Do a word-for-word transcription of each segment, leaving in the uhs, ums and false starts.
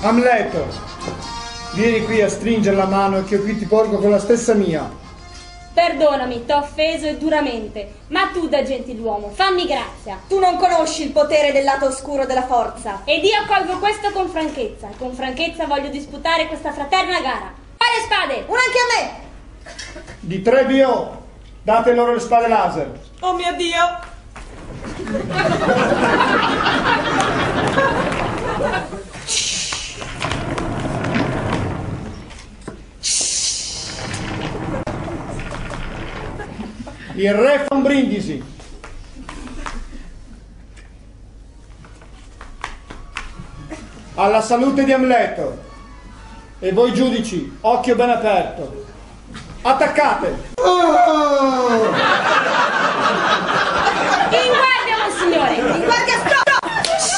Amleto, vieni qui a stringere la mano che io qui ti porgo con la stessa mia. Perdonami, t'ho offeso e duramente, ma tu da gentiluomo, fammi grazia. Tu non conosci il potere del lato oscuro della forza. Ed io accolgo questo con franchezza, e con franchezza voglio disputare questa fraterna gara. Fare spade! Una anche a me! Di tre B O, date loro le spade laser. Oh mio Dio! Il re fa un brindisi. Alla salute di Amleto. E voi giudici, occhio ben aperto. Attaccate! In guardia, monsignore! In guardia, stop!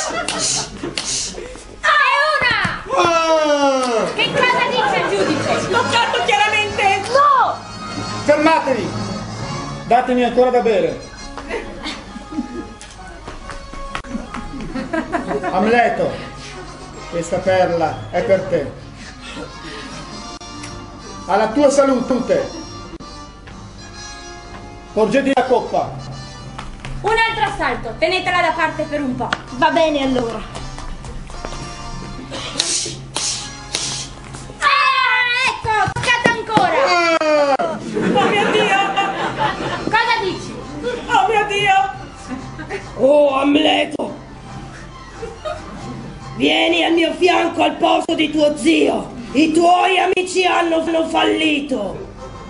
Ah, è una! Che cosa dice il giudice? Toccato chiaramente! No! Fermatevi! Datemi ancora da bere. Amleto, questa perla è per te. Alla tua salute. Porgete la coppa. Un altro assalto, tenetela da parte per un po'. Va bene allora. Ah, ecco, toccata ancora! Oh mio Dio! Cosa dici? Oh mio Dio! Oh Amleto! Vieni al mio fianco al posto di tuo zio! I tuoi amici hanno fallito!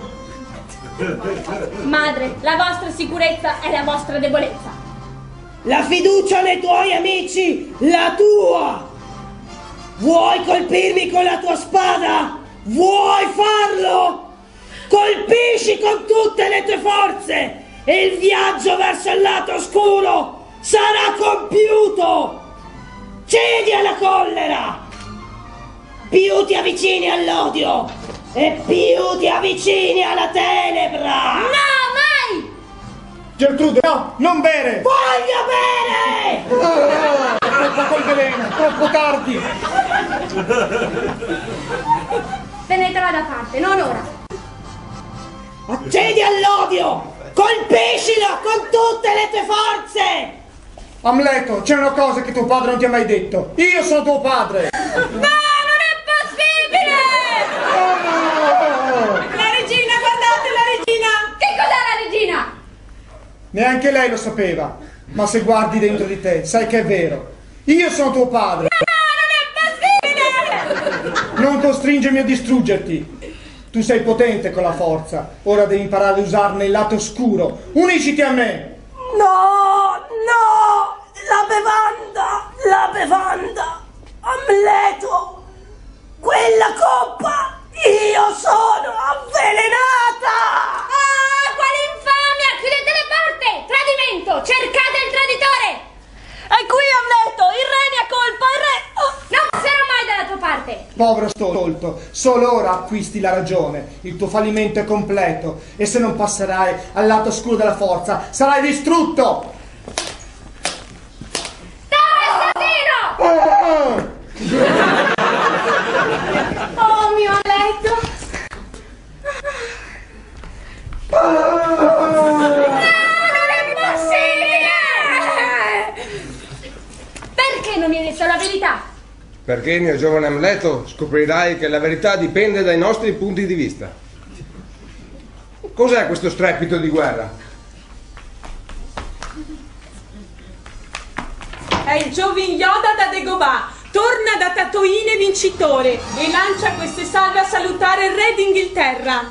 Madre, la vostra sicurezza è la vostra debolezza. La fiducia nei tuoi amici, la tua! Vuoi colpirmi con la tua spada? Vuoi farlo? Colpisci con tutte le tue forze e il viaggio verso il lato oscuro sarà compiuto! Cedi alla collera! Più ti avvicini all'odio e più ti avvicini alla tenebra! No, mai! Gertrude, no, non bere! Voglio bere! Ah, troppo col veleno, troppo tardi! Tenetela da parte, non ora. Accedi all'odio! Colpiscilo con tutte le tue forze! Amleto, c'è una cosa che tuo padre non ti ha mai detto. Io sono tuo padre! No, non è possibile! Oh! La regina, guardate la regina! Che cos'è la regina? Neanche lei lo sapeva, ma se guardi dentro di te, sai che è vero. Io sono tuo padre! No, non è possibile! Non costringermi a distruggerti. Tu sei potente con la forza, ora devi imparare ad usarne il lato oscuro. Unisciti a me! No, no! La bevanda! La bevanda! Amleto! Quella coppa! Io sono avvelenata! Ah, quale infamia! Chiudete le porte! Tradimento! Cercate il traditore! È qui Amleto! Il re ne ha colpa! Il re... Oh. Non sarò mai dalla tua parte! Povero stolto, solo ora acquisti la ragione. Il tuo fallimento è completo e se non passerai al lato oscuro della forza sarai distrutto! Dove, assassino? Oh, oh. Oh, mio Amleto! Perché non mi hai detto la verità? Perché, mio giovane Amleto, scoprirai che la verità dipende dai nostri punti di vista. Cos'è questo strepito di guerra? È il Giovin Yoda da Dagobah. Torna da Tatooine vincitore e lancia queste salve a salutare il re d'Inghilterra.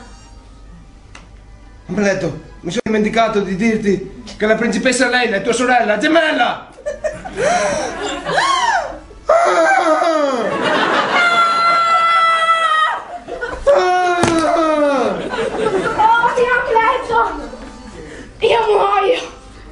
Amleto, mi sono dimenticato di dirti che la principessa Leila è tua sorella gemella! Oh, mio Amleto! Io muoio!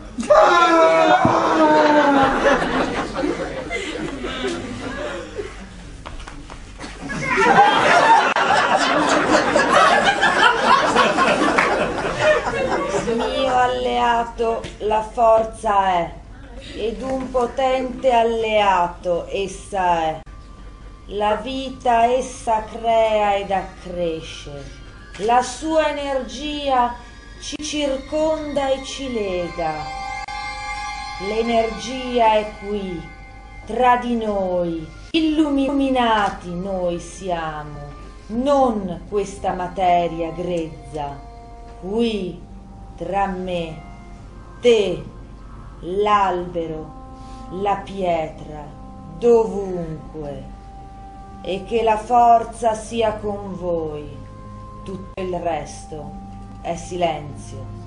Mio alleato la forza è, ed un potente alleato essa è. La vita essa crea ed accresce, la sua energia ci circonda e ci lega. L'energia è qui, tra di noi, illuminati noi siamo, non questa materia grezza, qui, tra me, te, l'albero, la pietra, dovunque. E che la forza sia con voi, tutto il resto è silenzio.